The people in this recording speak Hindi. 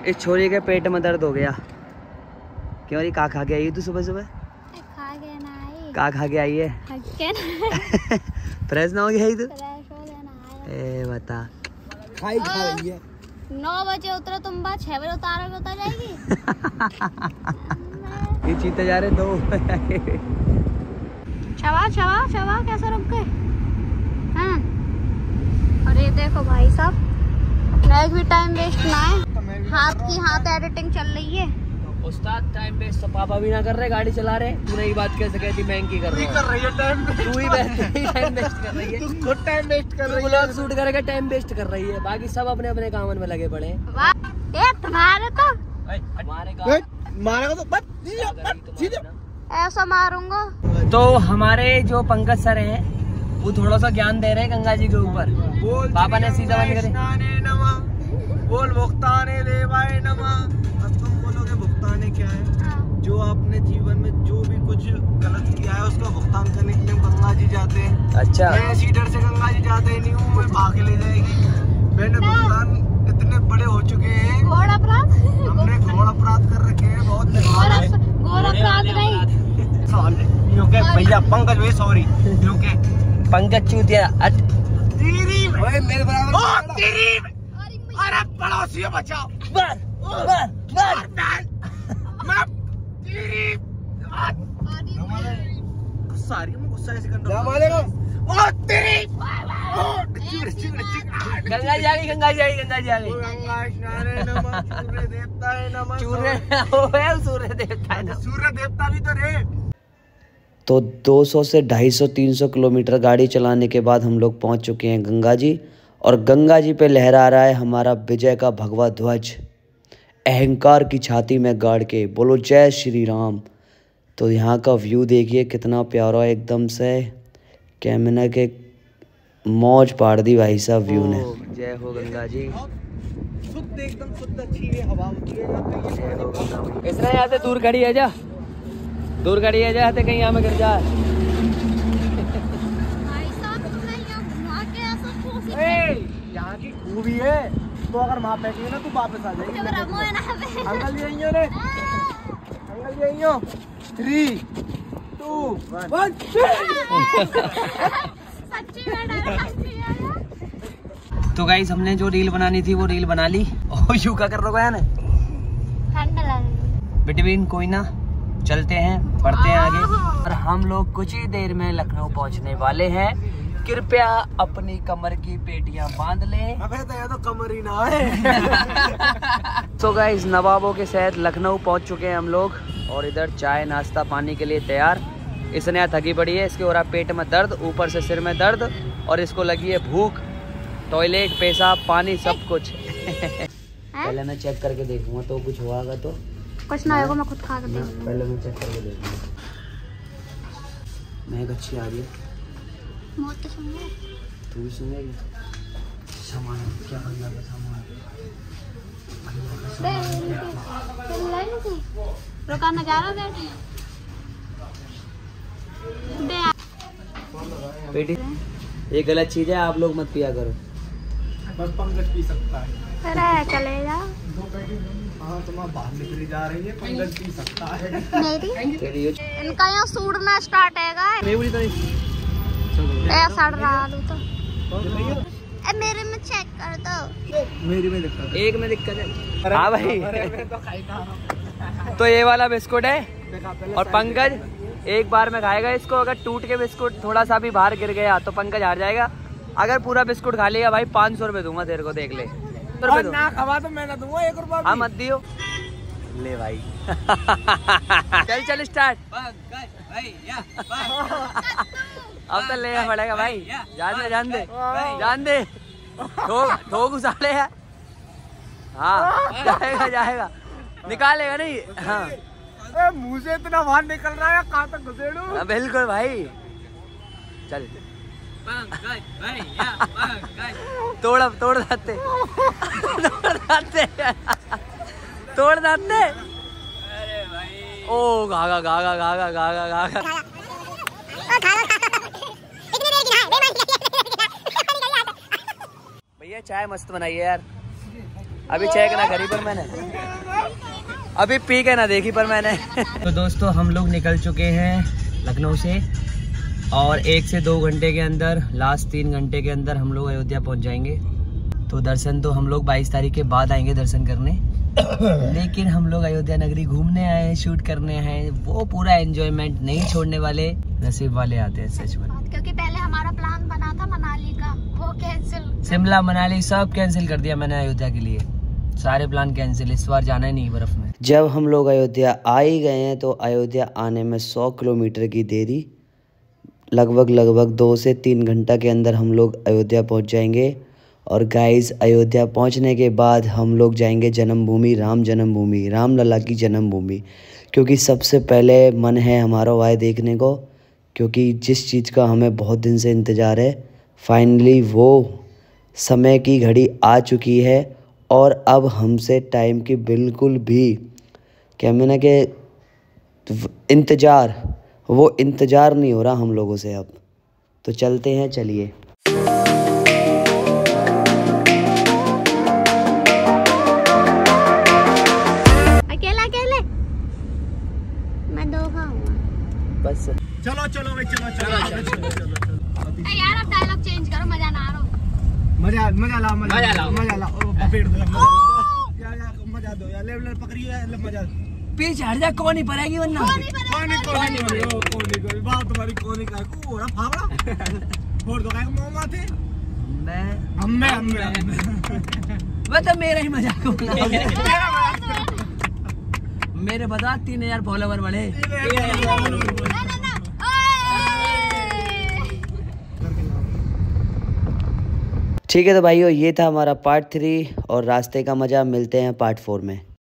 इस छोरी के पेट में दर्द हो गया। क्यों रही? का खा के आई तू सुबह सुबह? का खा के आई है? फ्रेश ना हो गया तू? ए बता। खाई खा रही है। 9 बजे उतरो तुम, बात 6 बजे उतारोगे, उतर जाएगी। ये चीते जा रहे 2 शवा कैसे रुक गए? हाँ। अरे देखो भाई साहब, एक भी टाइम वेस्ट ना है। हाथ एडिटिंग चल रही है। उस्ताद टाइम वेस्ट तो पापा भी ना कर रहे, गाड़ी चला रहे। तूने ये बात कैसे कहती? महंगी कर रही है टाइम, तू ही टाइम वेस्ट कर रही है। तू खुद टाइम वेस्ट कर रही है, व्लॉग शूट करके टाइम वेस्ट कर रही है। बाकी सब अपने अपने काम में लगे पड़े। तुम्हारे तो मारेगा तो ऐसा मारूंगा। तो हमारे जो पंकज सर हैं वो थोड़ा सा ज्ञान दे रहे हैं गंगा जी के ऊपर। पापा ने सीधा बंद करे। बोल भुगताने देवाय नमः। अब तुम बोलोगे भुगताने क्या है? जो आपने जीवन में जो भी कुछ गलत किया है उसका भुगतान करने के लिए गंगा जी जाते हैं। अच्छा, मैं इसी डर से गंगा जी जाते ही नहीं हूँ, मैं भाग ले जाएगी। मैंने भुगतान इतने बड़े हो चुके हैं, घोर अपराध, हमने घोर अपराध कर रखे हैं बहुत। घोर अपराध नहीं भैया पंकज भाई सॉरी। पंकज चूतिया मेरे बराबर। अरे पड़ोसी बचाओ। सारी में गुस्सा ऐसे करना। गंगा जी आ गई, गंगा जी आ गई, गंगा जी आ गई। सूर्य देवता है नमः। सूर्य देवता है। सूर्य देवता भी तो रे। तो 200 से 250-300 किलोमीटर गाड़ी चलाने के बाद हम लोग पहुंच चुके हैं गंगा जी। और गंगा जी पे लहरा रहा है हमारा विजय का भगवा ध्वज, अहंकार की छाती में गाड़ के। बोलो जय श्री राम। तो यहाँ का व्यू देखिए कितना प्यारा एकदम से। कैमरा के मौज पाड़ दी भाई साहब व्यू ने। जय हो गंगा जी। शुद्ध एकदम शुद्ध अच्छी हवा होती है। इसने यहाँ से दूर खड़ी है, जा दूर खड़ी है, जाते कहीं यहाँ में गिर जाए। यहाँ की खूबी है, तो अगर वहाँ बैठी ना तू वापस आ जाएगी। अंकल जी आइयो ने, अंकल जी आइयो। 3, 2, 1। तो गाइस हमने जो रील बनानी थी वो रील बना ली। और यू क्या कर रहा है ना, बिटवीन कोई ना, चलते हैं बढ़ते हैं आगे। और हम लोग कुछ ही देर में लखनऊ पहुंचने वाले हैं। कृपया अपनी कमर की पेटियां बांध लें। अबे तो कमर ही ना है। तो गाइस नवाबों के साथ लखनऊ पहुंच चुके हैं हम लोग। और इधर चाय नाश्ता पानी के लिए तैयार। इसने थकी पड़ी है, इसके हो रहा पेट में दर्द, ऊपर से सिर में दर्द, और इसको लगी है भूख। टॉयलेट, पेशाब, पानी सब कुछ। पहले मैं चेक करके देखूंगा, तो कुछ होगा तो कुछ ना होगा, मैं खुद खा के देखूंगा। पहले मैं चेक करके देखूंगा। महक अच्छी आ रही है। तो सुनिए, तू भी सुनेगी। सामान क्या करना है? सामान रुका नजारा देख। बेटी ये गलत चीज है, आप लोग मत पिया करो। बस पंकज पी सकता है। चले जा। हाँ तुम बाहर निकली जा रही है, पंकज पी सकता है। इनका यहाँ सूड़ना स्टार्ट है। सड़ रहा तो मेरे में चेक कर दो। मेरी में दिक्कत, एक में दिक्कत है। हाँ भाई, तो ये वाला बिस्कुट है। और पंकज एक बार में खाएगा इसको। अगर टूट के बिस्कुट थोड़ा सा भी बाहर गिर गया तो पंकज हार जाएगा। अगर पूरा बिस्कुट खा लिया भाई 500 रुपए दूंगा तेरे को, देख ले। ना खवा तो मैं ना दूंगा 1 रुपया। हाँ मत दियो, ले भाई। चल स्टार्ट। अब तो लेना पड़ेगा भाई। जान दे ठोक उसाले है। हाँ जाएगा निकालेगा नहीं। हाँ मुंह से इतना बाहर निकल रहा है, कहाँ तक घुसेड़ू? बिल्कुल भाई, चल तोड़ दाते तोड़ दाते। ओ गागा गागा गागा गागा गागा। भैया चाय मस्त बनाई है यार। अभी चेक ना करी पर मैंने, अभी पी के ना देखी पर मैंने। तो दोस्तों हम लोग निकल चुके हैं लखनऊ से और 1 से 2 घंटे के अंदर, लास्ट 3 घंटे के अंदर हम लोग अयोध्या पहुंच जाएंगे। तो दर्शन तो हम लोग 22 तारीख के बाद आएंगे दर्शन करने, लेकिन हम लोग अयोध्या नगरी घूमने आए हैं, शूट करने हैं, वो पूरा एंजॉयमेंट नहीं छोड़ने वाले नसीब वाले आते हैं सच में। क्योंकि पहले हमारा प्लान बना था मनाली का, वो कैंसिल, शिमला मनाली सब कैंसिल कर दिया मैंने अयोध्या के लिए, सारे प्लान कैंसिल, इस बार जाना ही नहीं बर्फ में। जब हम लोग अयोध्या आ ही गए हैं तो अयोध्या आने में 100 किलोमीटर की देरी, लगभग 2 से 3 घंटा के अंदर हम लोग अयोध्या पहुंच जाएंगे। और गाइस अयोध्या पहुंचने के बाद हम लोग जाएंगे जन्मभूमि, राम जन्मभूमि, राम लला की जन्मभूमि, क्योंकि सबसे पहले मन है हमारा वहाँ देखने को, क्योंकि जिस चीज़ का हमें बहुत दिन से इंतज़ार है, फाइनली वो समय की घड़ी आ चुकी है। और अब हमसे टाइम की बिल्कुल भी क्या मैंने कि वो इंतज़ार नहीं हो रहा हम लोगों से अब। तो चलते हैं, चलिए। अकेले मैं 2 खाऊंगा बस चलो चलो भाई, चलो यार अब डायलॉग चेंज करो, मजा ना आ रहा। मजा ला पेड़ दो यार, मजा दो यार, ले पकड़िए यार, मजा। पीछे हट जा, कौन नहीं पड़ेगी वरना। कोनी बात तुम्हारी कोनी का कोरा फावड़ा फोड़ दो, का मोमा थे मैं वो तो मेरा ही मजाक हो मेरे बता 3000 फॉलोवर बढ़े। ठीक है तो भाइयों, ये था हमारा पार्ट 3 और रास्ते का मजा। मिलते हैं पार्ट 4 में।